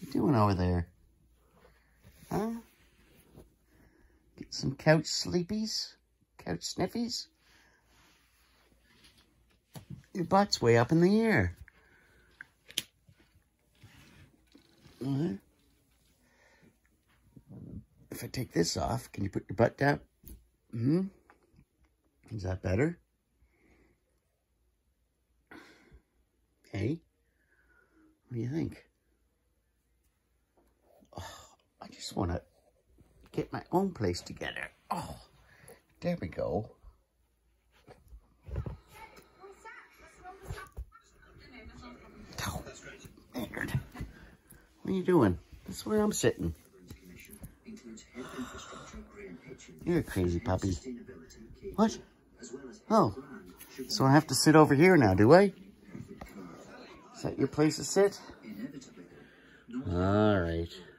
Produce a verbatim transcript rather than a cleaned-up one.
you doing over there? Huh? Get some couch sleepies? Couch sniffies? Your butt's way up in the air. Uh-huh. If I take this off, can you put your butt down? Hmm? Is that better? Hey? What do you think? Oh, I just want to get my own place together. Oh, there we go. Oh, Maynard. What are you doing? That's where I'm sitting. You're a crazy puppy. What? Oh, so I have to sit over here now, do I? Is that your place to sit? All right.